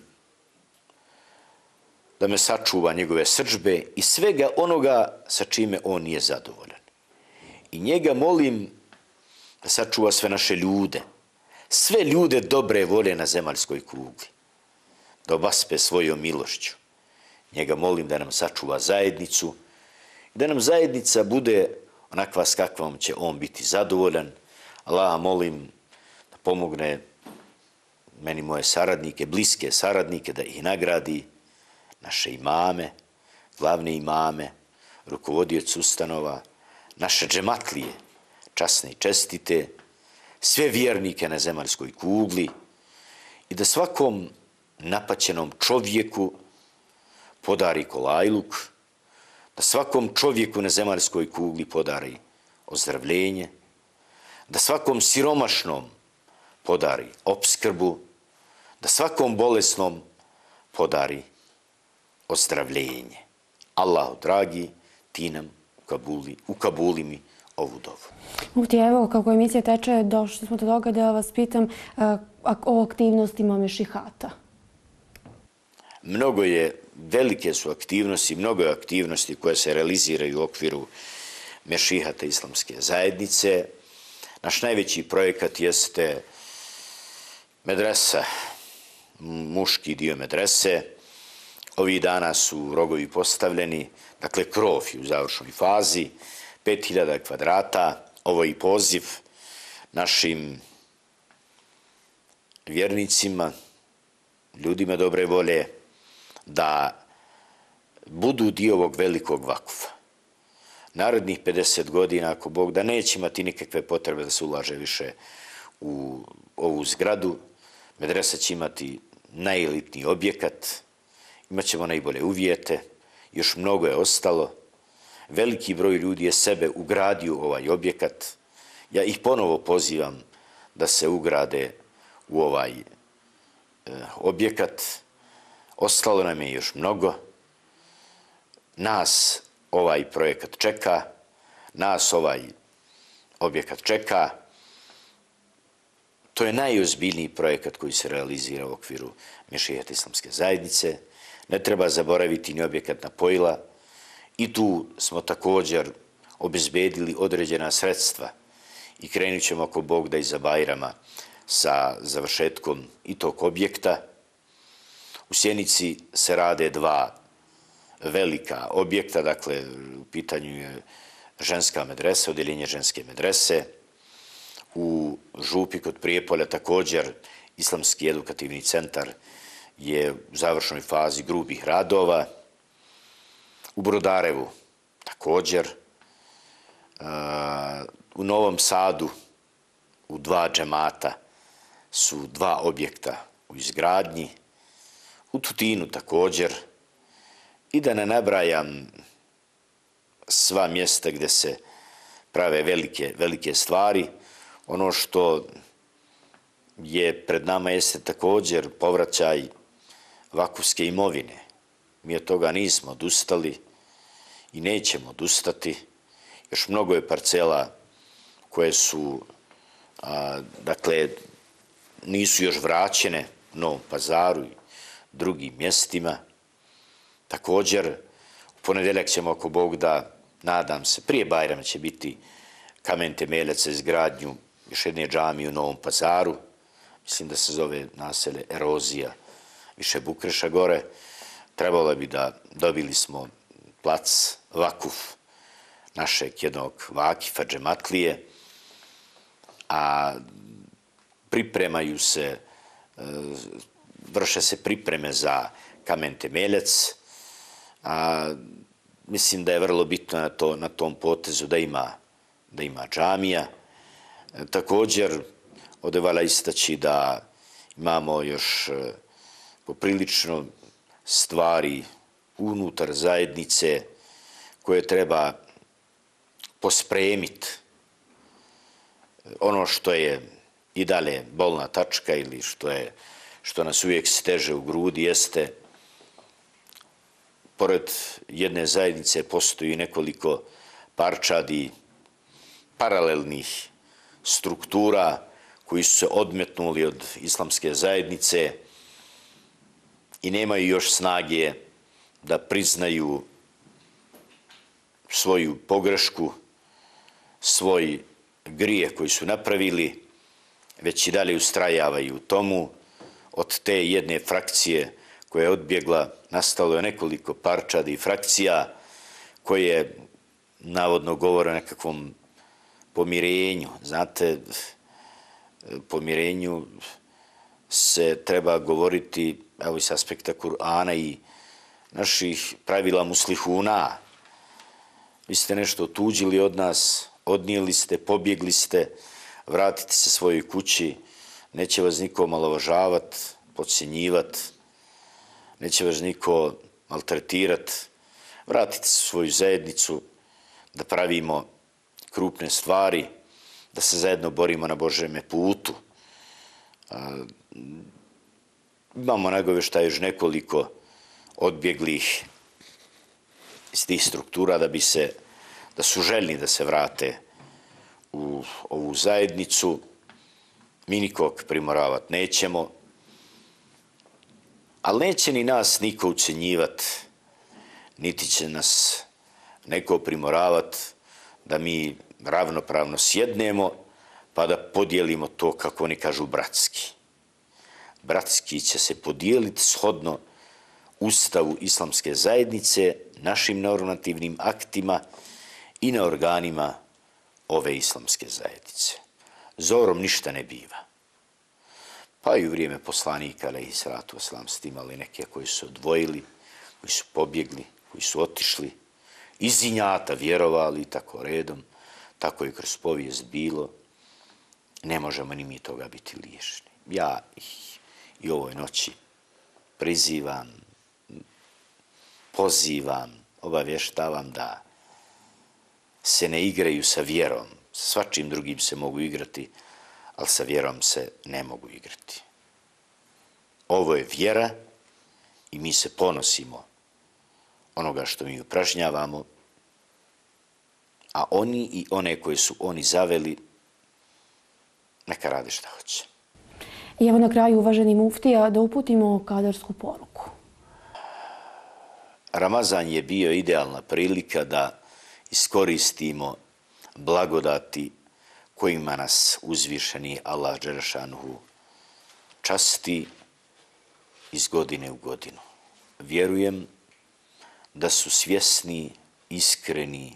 da me sačuva njegove srdžbe i svega onoga sa čime on nije zadovoljan. I njega molim da sačuva sve naše ljude, sve ljude dobre volje na zemaljskoj kugli, da obaspe svojom milošću Njega molim da nam sačuva zajednicu i da nam zajednica bude onakva s kakvom će on biti zadovoljan. Allaha molim da pomogne meni moje saradnike, bliske saradnike, da ih nagradi, naše imame, glavne imame, rukovodioci ustanova, naše džematlije, časne i čestite, sve vjernike na zemaljskoj kugli i da svakom napaćenom čovjeku podari kolajluk, da svakom čovjeku na zemaljskoj kugli podari ozdravljenje, da svakom siromašnom podari opskrbu, da svakom bolesnom podari ozdravljenje. Allahu dragi, ti nam ukabuli, ukabuli mi ovu dovu. Mufti, evo, kako emisija teče, došli smo do toga da vas pitam o aktivnostima mešihata. Mnogo je, velike su aktivnosti, mnogo je aktivnosti koje se realiziraju u okviru mešihata islamske zajednice. Naš najveći projekat jeste medresa, muški dio medrese. Ovih dana su rogovi postavljeni, dakle krov je u završnoj fazi, pet hiljada kvadrata. Ovo je i poziv našim vjernicima, ljudima dobre volje, da budu dio ovog velikog vakufa. Narednih pedeset godina, ako Bog da, neće imati nikakve potrebe da se ulaže više u ovu zgradu. Medresa će imati najelitniji objekat, imat ćemo najbolje uvjete, još mnogo je ostalo. Veliki broj ljudi je sebe ugradio u ovaj objekat. Ja ih ponovo pozivam da se ugrade u ovaj e, objekat. Ostalo nam je još mnogo. Nas ovaj projekat čeka, nas ovaj objekat čeka. To je najozbiljniji projekat koji se realizira u okviru mešihata islamske zajednice. Ne treba zaboraviti ni objekat napojila. I tu smo također obezbedili određena sredstva i krenut ćemo ako Bog da iza Bajrama sa završetkom i tog objekta. U Sjenici se rade dva velika objekta, dakle u pitanju je ženska medresa, odjeljenje ženske medrese. U Župi kod Prijepolja također Islamski edukativni centar je u završnoj fazi grubih radova. U Brodarevu također. U Novom Sadu u dva džemata su dva objekta u izgradnji. U Tutinu također. I da ne nabrajam sva mjesta gdje se prave velike, velike stvari. Ono što je pred nama jeste također povraćaj vakufske imovine. Mi od toga nismo odustali i nećemo odustati. Još mnogo je parcela koje su, a, dakle, nisu još vraćene u Novom Pazaru i drugim mjestima. Također, u ponedjeljak ćemo, ako Bog da, nadam se, prije Bajrama će biti kamen temeljac za izgradnju još jedne džamije u Novom Pazaru. Mislim da se zove naselje Erozija, više Bukreša gore. Trebalo bi da dobili smo plac, vakuf našeg jednog vakifa, džematlije, a pripremaju se, vrše se pripreme za kamen temeljac, a mislim da je vrlo bitno na, to, na tom potezu da ima, da ima džamija. Također, ovdje valja istaći da imamo još poprilično stvari unutar zajednice koje treba pospremiti. Ono što je i dalje bolna tačka ili što, je, što nas uvijek steže u grudi jeste, pored jedne zajednice postoji nekoliko parčadi paralelnih struktura koji su se odmetnuli od islamske zajednice i nemaju još snage da priznaju svoju pogrešku, svoj grije koji su napravili, već i dalje ustrajavaju u tomu. Od te jedne frakcije koja je odbjegla, nastalo je nekoliko parčadi i frakcija koje navodno govore o nekakvom pomirenju. Znate, pomirenju se treba govoriti, evo, iz aspekta Kur'ana i naših pravila muslihuna. Vi ste nešto otuđili od nas, odnijeli ste, pobjegli ste, vratite se svojoj kući, neće vas niko omalovažavati, podcjenjivati, neće vas niko maltretirati, vratite se u svoju zajednicu, da pravimo krupne stvari, da se zajedno borimo na Božjem putu. Imamo nagovještaje još nekoliko odbjeglih iz tih struktura da bi se, da su željni da se vrate u ovu zajednicu. Mi nikog primoravati nećemo, ali neće ni nas niko ucenjivati, niti će nas neko primoravati da mi ravnopravno sjednemo pa da podijelimo to, kako oni kažu, bratski. Bratski će se podijeliti shodno Ustavu islamske zajednice, našim normativnim aktima i na organima ove islamske zajednice. Zorom ništa ne biva. Pa i u vrijeme poslanika, alejhi salatu vesselam, ste imali neke koji su odvojili, koji su pobjegli, koji su otišli, iz injata vjerovali i tako redom, tako je kroz povijest bilo. Ne možemo ni mi toga biti liješni. Ja ih i ovoj noći prizivam, pozivam, obavještavam da se ne igraju sa vjerom. Sa svačim drugim se mogu igrati, ali sa vjerom se ne mogu igrati. Ovo je vjera i mi se ponosimo onoga što mi upražnjavamo, a oni i one koje su oni zaveli, neka rade šta hoće. I evo na kraju, uvaženi muftija, da uputimo kadarsku poruku. Ramazan je bio idealna prilika da iskoristimo blagodati kojima nas uzvišeni Allah dželešanuhu časti iz godine u godinu. Vjerujem da su svjesni, iskreni,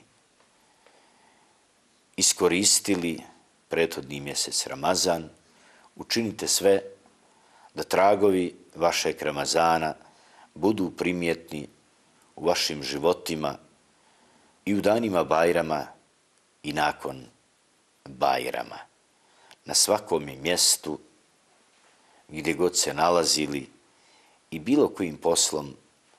iskoristili prethodni mjesec Ramazan. Učinite sve da tragovi vašeg Ramazana budu primjetni u vašim životima i u danima Bajrama i nakon Bajrama. Na svakom mjestu, gdje god se nalazili i bilo kojim poslom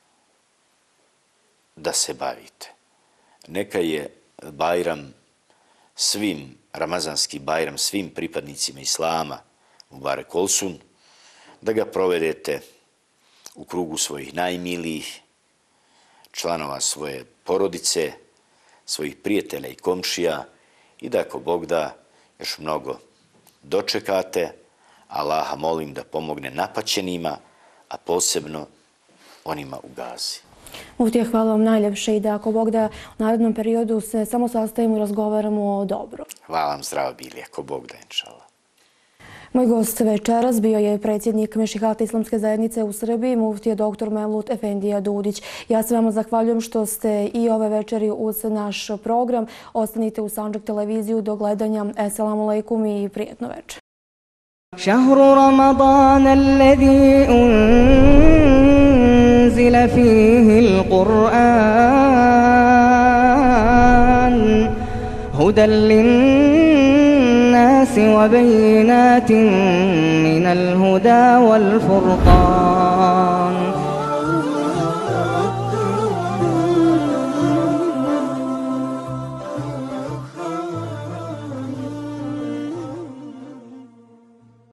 da se bavite. Neka je Bajram svim, ramazanski Bajram svim pripadnicima Islama, Mubarek Olsun, da ga provedete u krugu svojih najmilijih, članova svoje porodice, svojih prijatelja i komšija i da, ako Bog da, još mnogo dočekate. Allaha molim da pomogne napaćenima, a posebno onima u Gazi. Muftija, hvala vam najljepše i da, ako Bog da, u narednom periodu se samo sastavimo i razgovaramo o dobru. Hvala vam, zdravo bili, ako Bog da, inšallah. Moj gost večeras bio je predsjednik Mešihata Islamske zajednice u Srbiji, muftija doktor Mevlut Efendija Dudić. Ja se vama zahvaljujem što ste i ove večeri uz naš program. Ostanite u Sandžak televiziju do gledanja. Esselamu alaikum i prijetno večer. شهر رمضان الذي أنزل فيه القرآن هدى للناس وبينات من الهدى والفرقان